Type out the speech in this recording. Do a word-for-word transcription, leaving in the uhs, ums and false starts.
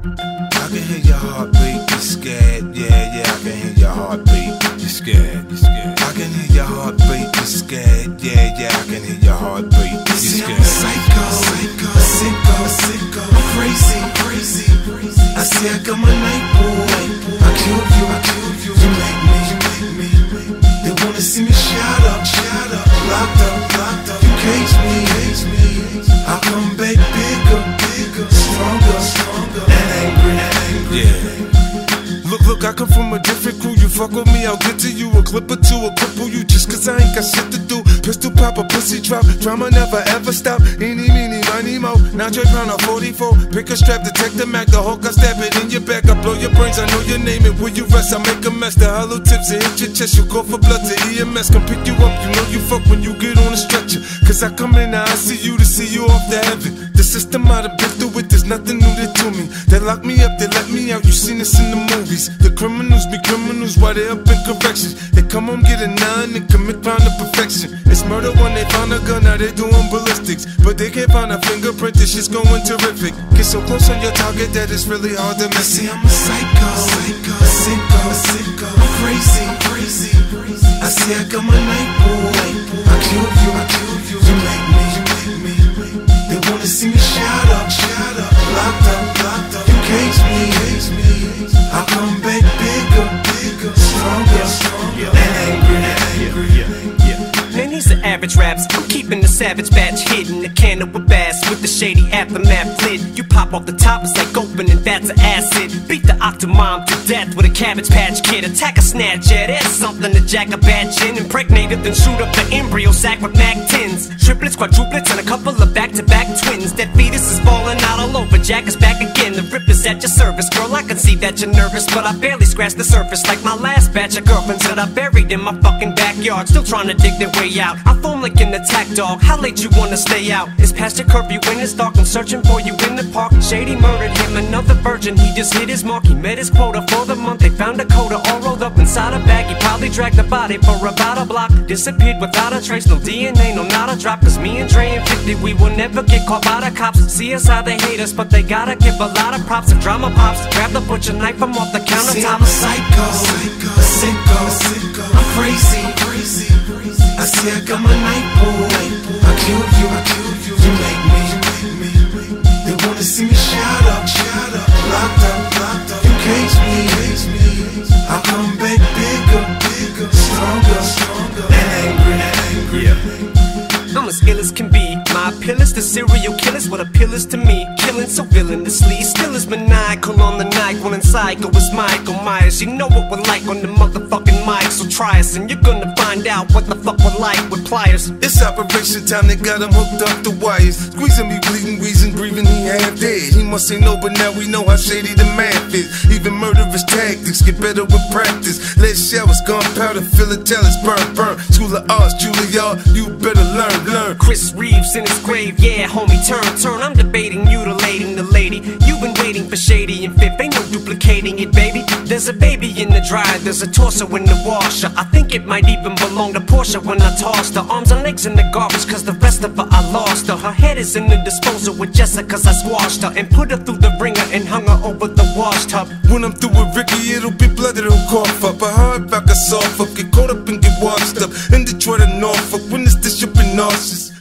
I can hear your heartbeat, you're scared. Yeah, yeah, I can hear your heartbeat. You're scared, you're scared. I can hear your heartbeat, you're scared. Yeah, yeah, I can hear your heartbeat. You're scared. I'm a psycho, psycho, a sicko, sicko. I'm crazy, crazy, crazy. I say I got my night boy. I kill you, I kill you. You make me, you make me. They wanna see me shot up, shot up, locked up, locked up. You cage me, cage me. I come back bigger, bigger, stronger, stronger, and angry, angry. Yeah. Look, look, I come from a different crew. You fuck with me, I'll get to you. A clip or two, a cripple you just cause I ain't got shit to do. Pistol pop, a pussy drop. Drama never ever stop. Eeny, meeny, miny, mo. Now Dre pound a forty-four. Pick a strap, detect the Mac. The Hulk, I stab it in your back. I blow your brains, I know your name. And where you rest, I make a mess. The hollow tips, it hit your chest. You call for blood to E M S. Come pick you up, you know you fuck when you get on a stretcher. Cause I come in the I C U to see you off the heaven. The system I'd have been through it, there's nothing new to me. They lock me up, they let me out. You seen this in the movies. The criminals be criminals while they up in corrections. They come home, get a nine, and commit crime to perfection. It's murder when they found a gun, now they doing ballistics. But they can't find a fingerprint, this shit's going terrific. Get so close on your target that it's really hard to miss. See, I'm a psycho, psycho, a sicko, a sicko. I'm crazy, crazy, crazy. I say I got my night boy. I kill you, I kill you. You make me, you make me. They wanna see me shot up, shot up, locked up, locked up. You cage me, cage me. I come back bigger, bigger, stronger, stronger, and angry, angry. Yeah, yeah, yeah. Man, these are average raps. I'm keeping the savage batch hidden. The candle with bass with the shady aftermath lid. You pop off the top, it's like opening vats of acid. Beat the octomom to death with a Cabbage Patch Kid. Attack a snatch, yeah, that's something to jack a batch in. Impregnate it, then shoot up the embryo sac with Mac tens. Triplets, quadruplets, and a couple of back-to-back twins. That fetus is falling out all over. Jack is back again. The rip is at your service, girl. I can see that you're nervous, but I barely scratched the surface. Like my last batch of girlfriends that I buried in my fucking backyard, still trying to dig their way out. I foam like an attack dog. How late you wanna stay out? It's past your curfew when it's dark. I'm searching for you in the park. Shady murdered him, another virgin. He just hit his mark. He met his quota for the month. They found a coda all rolled up inside a bag. He probably dragged the body for about a block. Disappeared without a trace. No D N A, no not a drop. Cause me and Dre and fifty, we will never get caught by the cops. See us how they hate us, but they gotta give a lot of props. If drama pops, grab the butcher knife from off the countertop. See, I'm a psycho, psycho, a sicko, sicko. I'm crazy, crazy, crazy. I say I got my night boy. I kill you, I kill you. You make me, you make me. They wanna see me shot up, shot up, locked up, locked up. You cage me, cage me. I come back bigger, bigger, stronger, stronger, and angry, angry. Yeah. I'm as ill as can be. My appeal is to serial killers, what appeal is to me. Killing so villainously, still is maniacal on the night. When psycho is Michael Myers. You know what we're like on the motherfucking mic. So try us and you're gonna find out what the fuck we're like with pliers. It's operation time, they got him hooked up the wires. Squeezing me, bleeding, wheezing, breathing, he half dead. He must say no, but now we know how shady the math is. Even murderous tactics get better with practice. Lead showers, gunpowder, fill it till it's burn, burn. School of Arts, Juilliard, you better learn, learn. Chris Reeves in his grave, yeah, homie, turn, turn. I'm debating, mutilating the lady. You've been waiting for Shady and Fifth, ain't no duplicating it, baby. There's a baby in the dryer, there's a torso in the washer. I think it might even belong to Portia when I tossed her. Arms and legs in the garbage, cause the rest of her I lost her. Her head is in the disposal with Jessica, cause I squashed her. And put her through the ringer and hung her over the wash tub. When I'm through with Ricky, it'll be blood that'll cough up. A hard back, a soft up, get caught up and get washed up. In Detroit and Norfolk, when it's this, you'll be nauseous.